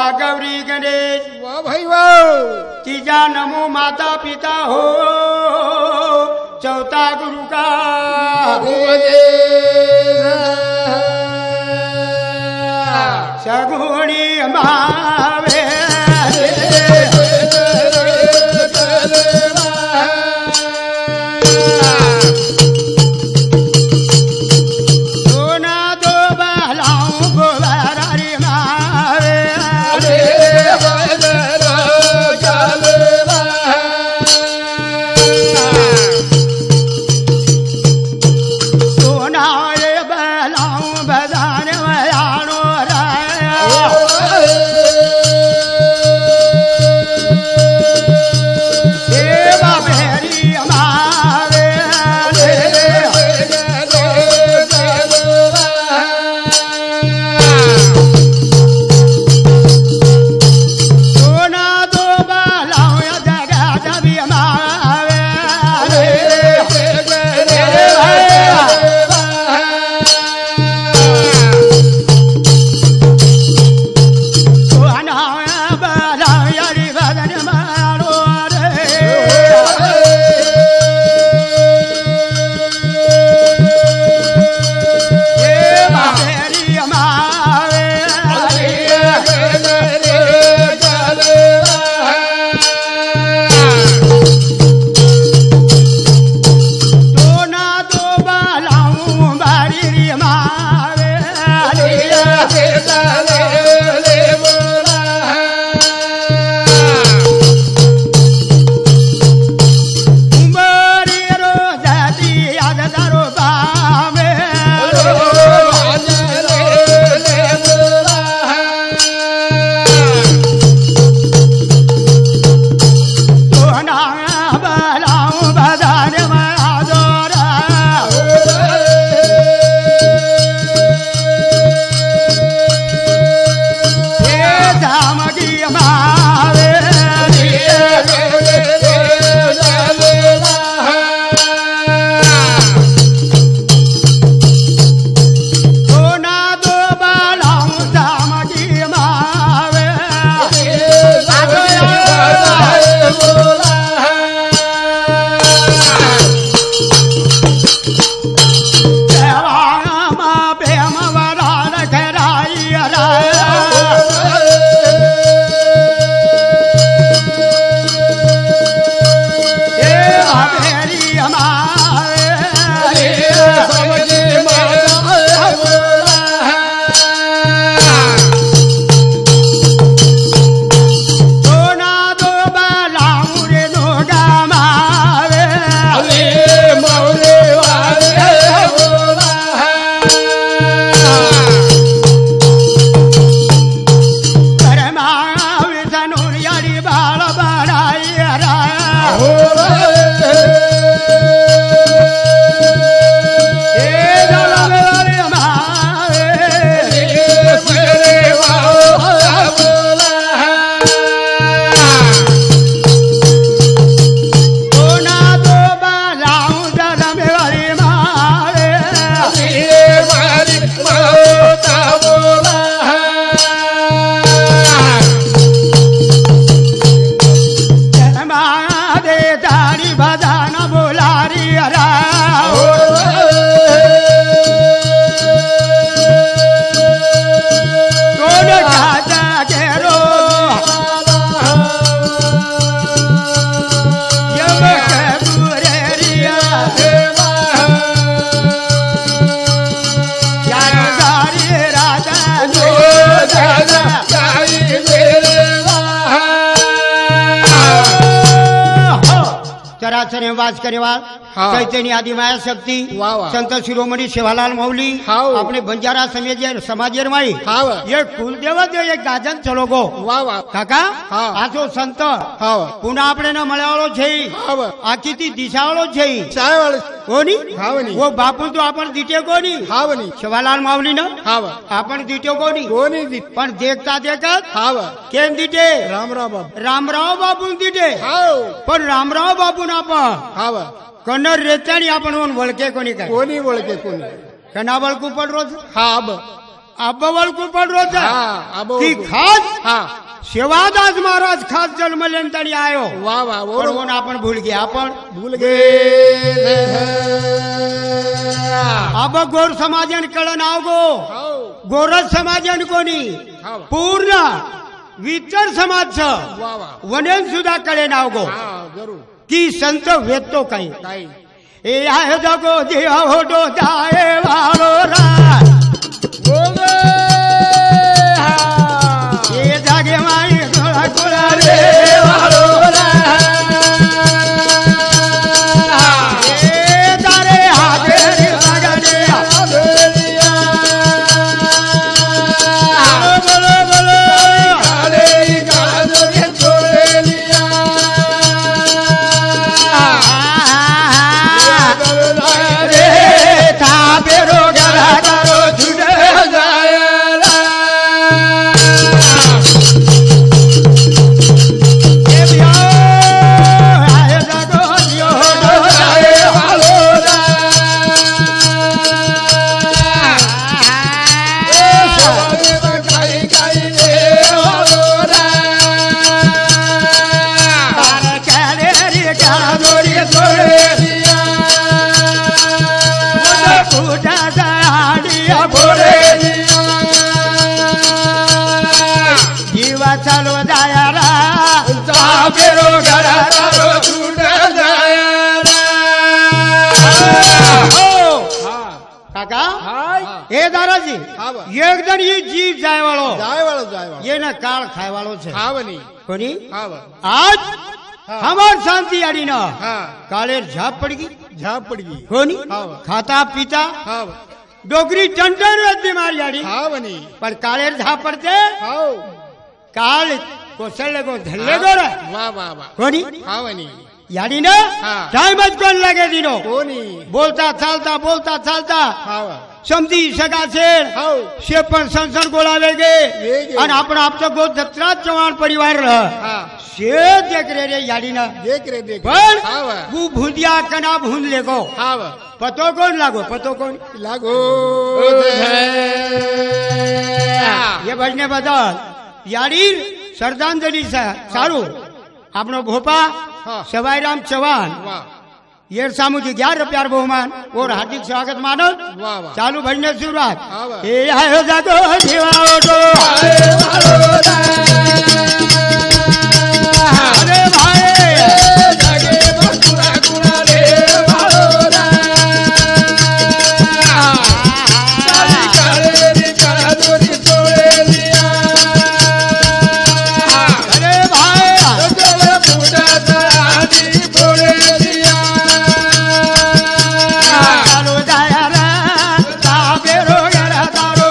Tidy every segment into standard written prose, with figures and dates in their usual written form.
गौरी गणेश वाह भाई वाह। तीजा नमो माता पिता हो चौथा गुरु का सगुणी मावे चराचर वास करेवा चैतन्य आदि माया शक्ती संत शिरोमणी शिवालाल माऊली अपने बंजारा समाजेर माई ये कुलदेवत ये गाजन चलो गो काका आसो संत पुन्हा आपणे न मळ्यावाळो छे आखी ती दिशावाळो छे कोणी वो बापू तो आपण दिटे कोणी शिवालाल माऊली न आपण दिटे कोणी पण देखता देखत केम दिटे रामराव बापू दिटे पण रामराव बापू ना आपण कन्नड रेताणी आपण वळके कोणी काय कोणी कना वळकू पण रोज आबवल को पड़ रो था कि खास सेवादास महाराज खास जन्म लेन तरी आयो वाह वाह पण वो आपण भूल गया आपण भूल गए अब गोर समाजन कळण आवगो गोरज समाजन कोणी पूर्ण विचार समाज वनेन सुद्धा कळे नावगो की संत वेतो काही ए आहे जगो देवा होडो जाए वालो रा ये जागे माई गोळा गोळा रे वालो रा ए दारे हागे रे लागणे आबेलिया बोलो बोलो काले काजो रे छोड़ेलिया रे ताबेरो गरा करो छुड़े जायला ए बिया आए जागो दियो जाए वालो रा ए सोने काई काई रे वालो रा तारे काले रे काजो रे छोड़ेलिया पूजा जाडिया भोरे जीवा चालो जायला ताबेरो गरा तारो छुटे जायला काका ए दादाजी एकदम ये जीव जाय वालो ये ना काळ खाय वालो छे कोणी आज हमार शांति आड़ी ना काले झाप पड़ गई कोनी खाता पीता डोगरी टंटन रहती मारी आड़ी पर काले झाप पड़ते काल कोसले को धल्ले को रे कोनी याड़ी ना टाइम कौन लगे दिनो बोलता चालता समझी सका से पण संसद गोळावे आणि आपण आपचं गो जत्रा चव्हाण परिवार से देख रे याडी ना पण वो भुंदिया कना भून लेगो पतो कौन लागो ये भजने बदल याडी श्रद्धांजलि सारू आपनो भोपा सवाईराम चव्हाण ये सामुजी 11 रुपया बहुमान और हार्दिक स्वागत मानो चालू भजने शुरुआत ए आयो जागो देवा ओटो अरे भाई जागे बकुरा कुड़ा रे वालोरा चाली काले रे काला जोरी छोड़े लिया अरे भाई जगले पूजा जानी छोड़े लिया चालो जाया रे ताबेरो गरा तारो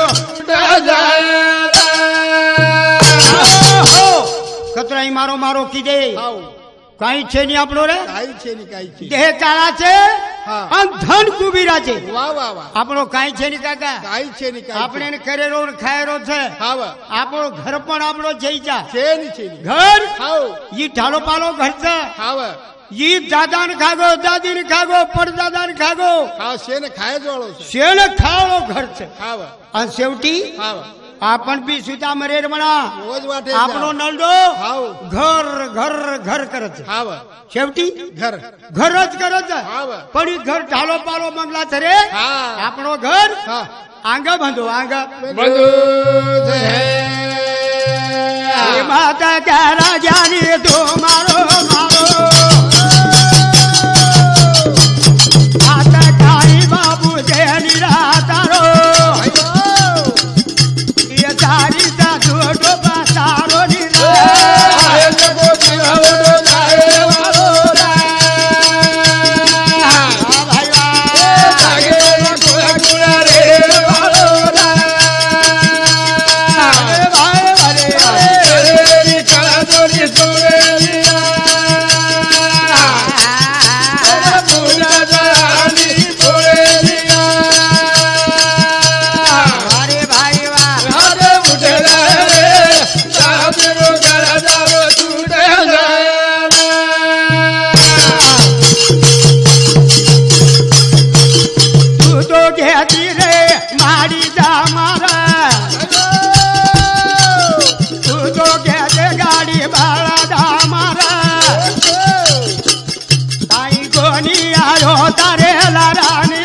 कतराई मारो मारो कीदे काही छे नहीं आपलो रे देह काळा छे आणि धन कुबीराचे आपलो काही छे नहीं काका આપણે ને કરેલો ખાયરો છે આપણો ઘર પણ આપણો જઈજા ઘર ઈ ઢાલો પાલો ઘર છે ઈ દાદાને ખાગો દાદીને ખાગો પરદાદાને ખાગો શેને ખાવાનો ઘર છે અને સેવટી आपण भी सुता मरेर म्हणा आपलो नलडो घर घर घर करत शेवटी घरच करत पण घर ढालो पालो मंगला तरे आपणो घर आंग बांधो माता क्या राजानी तो मारो माता काई बाबू देनी रातारो तारीता छोटो पातारो नीरा जगो देवा ओडो जाए वालोरा भाई जागे गोला गोला रे वालोरा अरे भाई अरे काला जोरी छोड़े लिया होता रे लारानी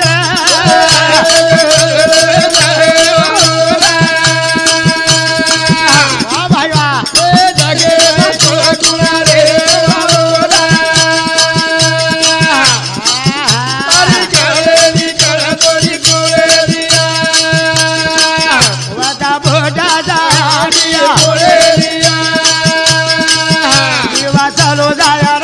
वाह भाई वाह जागे थोड़ा रे चलो जाया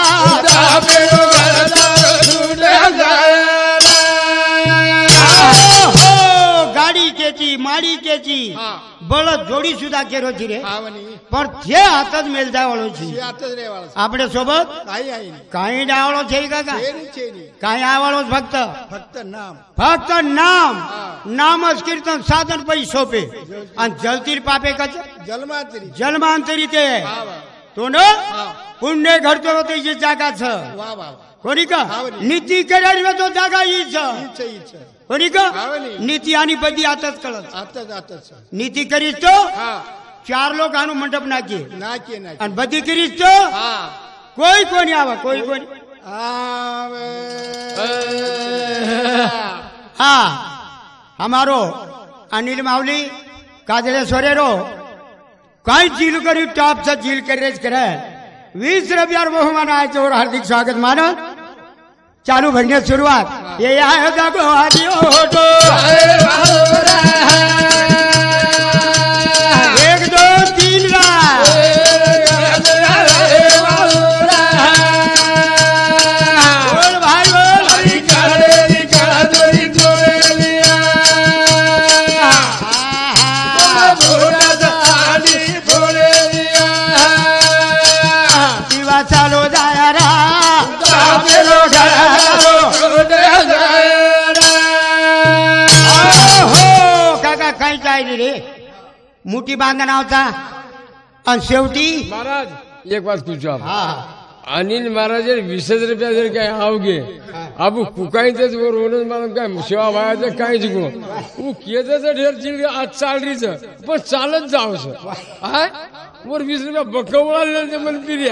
गाडी केची माडी केची बळद जोडी सुद्धा केरो छी रे पण जे हातच मेल जावळो छी आपणे सोबत काही डावळो छे काका काही आवळो फक्त नाम नामच कीर्तन साधन पै सोपे आणि जलतील पापे कच जन्मांतरी ते तो न पुण्य घडतो त्याची जागाच कोणी का नीती करायला तो जागा हीच कोणी का नीती आणि पदी आताच कळत नीती करीस तो चार लोक आणू मंडप नाके आणि बदी करीस तो कोणी आवा कोणी हाँ हमारो अनिल मावली काजले सोरेरो काही झील करी टॉपचा झील करेच करे 20 रुपयावर बहुमान आहे और हार्दिक स्वागत मानत चालू भजण्यात सुरुवात ये आहे जागो आधी होतो 1 2 3 ला चालो जाया रा काका काही चायली रे मुठी बांधणा होता आणि शेवटी महाराज एक बात पूछो आप अनिल महाराज 20 रुपया जर काय आवगे अब कुकाई तेच रोनच मला काय सेवा भायाचं काहीच गुण वो केचं ढेर चिल आज चालरीच पण चालत जावस हाय वर 20 रुपया बकवळा मन पिर्या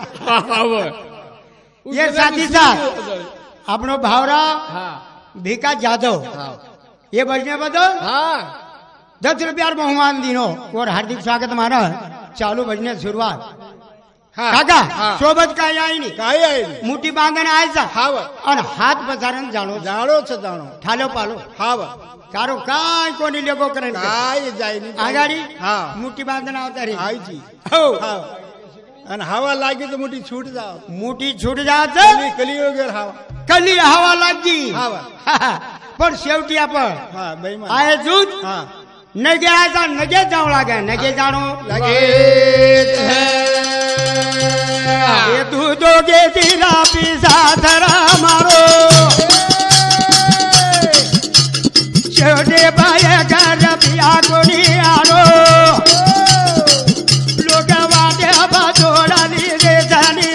ये साथी साथ आपनो भावराव भिका जाधव ये बजने बदल 10 रुपया बहुमान दिनो और हार्दिक स्वागत माना चालू बजने सुरुवात काका सोबत काय आहे मुठी बांधण आयचा आणि हात बजारन जाणो ठालो पालो चारो काय कोणी लेगो करेन काय जाईनी आगाडी मुठी बांधण आवता रे आईची हो आणि हवा लागी तर मुठी छूट जात कली हवा लागी पण शेवटी आपण आहे जूत नगे आयचा नगे जाऊ लागे नगे जाणो ये तू दोगे तेरा पिसा धरा मारो शेवटे बाया घर पिया कोणी आलो लोक वाटे बाजोडाली रे जाणी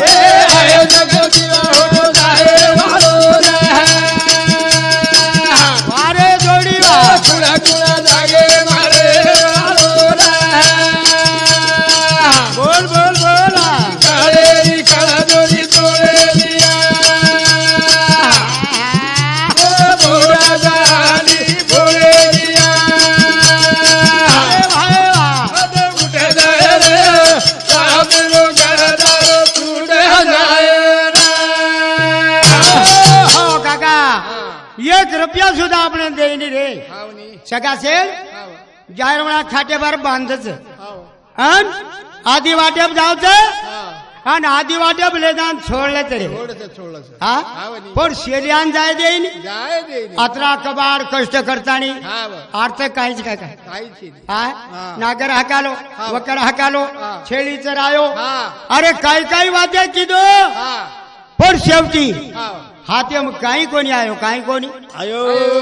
रे जोडी बोल रुपया सुद्धा आपण देईनी रे सगळा सेल जाहीर म्हणा खाटेभर बांधच आणि आधी वाटेप जावचं आणि आधी वाटेप लेदान सोडलं तरी हा पण शेलियान जाय देईन अत्रा कबाड कष्ट करतानी अर्थ काहीच काय हा नागर हाकालो वकर हाकालो छेळी चरायो अरे काही वाद्य किदो पण शेवटी हाते काही कोणी आयो काही कोणी आयो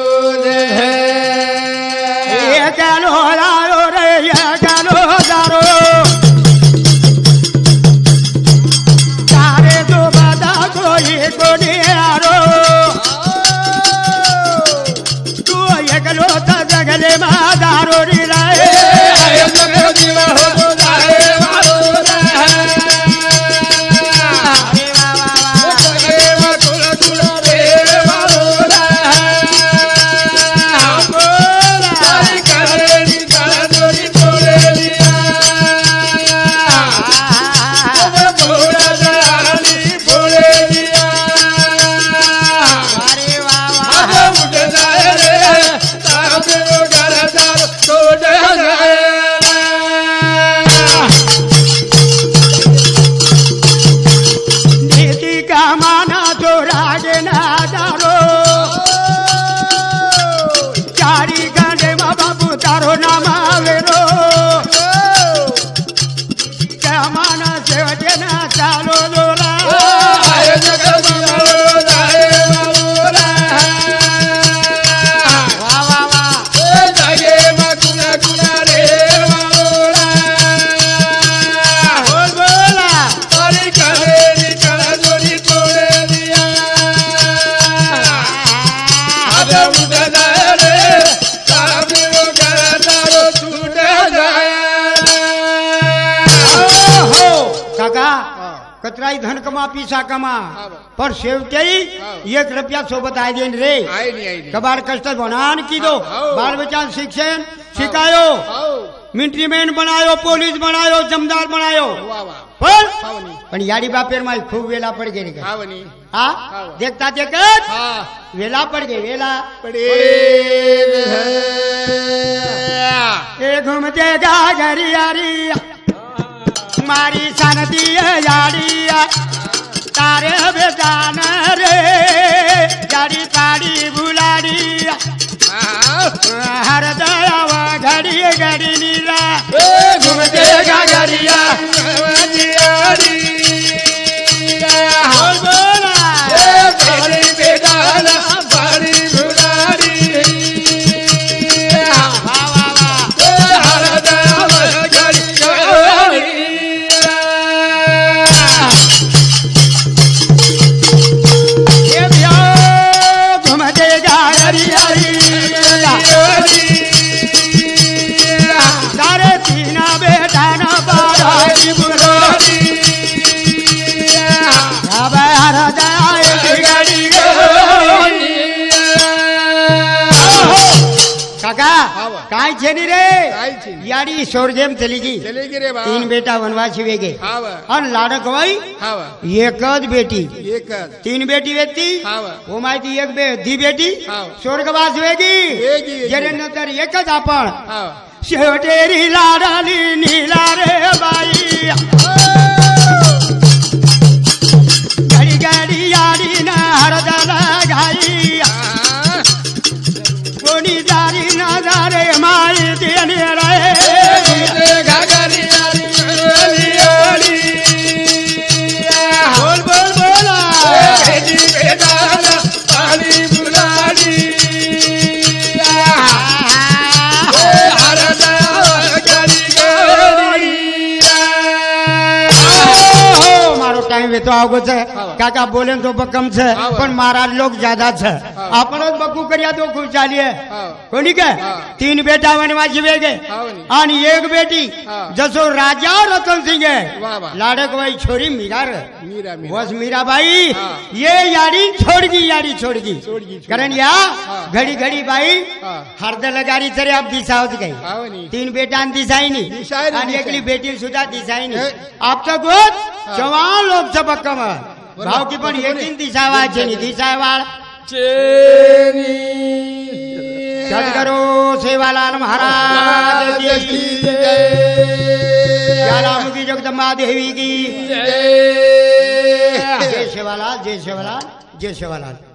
गालो लालो रे गालो दारो तारे दो बादा कोई कोणी आरो तू एकलो तर जगले मा दारो रे कमा पिसा कमा पर शेवटी 1 रुपया सोबत आय देन रे कबार कष्ट बनान की दो बाल बच्चा शिक्षण शिकायो मिलिट्री मैन बनायो पोलीस बनायो जमदार बनायो पण याडी बापेर माय खूप वेला पड गेली हा देखता देखत वेला पड गे वेला पडे ए घूमते गा घरी यारी मारी सनदी यारी तारे बेजान रे यारी ताड़ी बुलाड़ी हर दयावा घड़ी घड़ी नीला घूमते गा घरिया काय छेनी रे यारी सोरजेम चली गी रे 3 बेटा वनवासी वेगे और लाडक वही एकच बेटी 3 बेटी वेती वो माहिती 1 धी बेटी स्वर्गवास वेगी जरे नंतर एकच आपण शेवटेरी लाडाली नीला रे बाई गाडी गाडी याडी ना हरदाला घाई कोणी दारी ना दारे माई देने रहे बोल बोल बोला पानी बुलाड़ी मारो टाइम वेतो आवगो छे काका बोले तो बकम छे पण मारा लोग ज्यादा छे आपणो बकू करिया तो खूब चालिए कोणी के 3 बेटा वनवासी वेगे आणि 1 बेटी जसो राजा रतन सिंह लाडक भाई छोरी मीरा बस मीरा भाई ये यारी छोड़गी कारण या घड़ी घड़ी भाई हरद लगारी तरी आप दिसावत गई 3 बेटा दिसाई नहीं आणि एकली बेटी सुद्धा दिसाई नहीं आप तो गोद जवान लोग सबकम भाव की पण एक दिसावा छेनी दिसावाळ चेनी सदगुरु सेवालाल महाराज की जय रामकी जगदम्बा देवी की जय सेवालाल जय सेवालाल जय सेवालाल।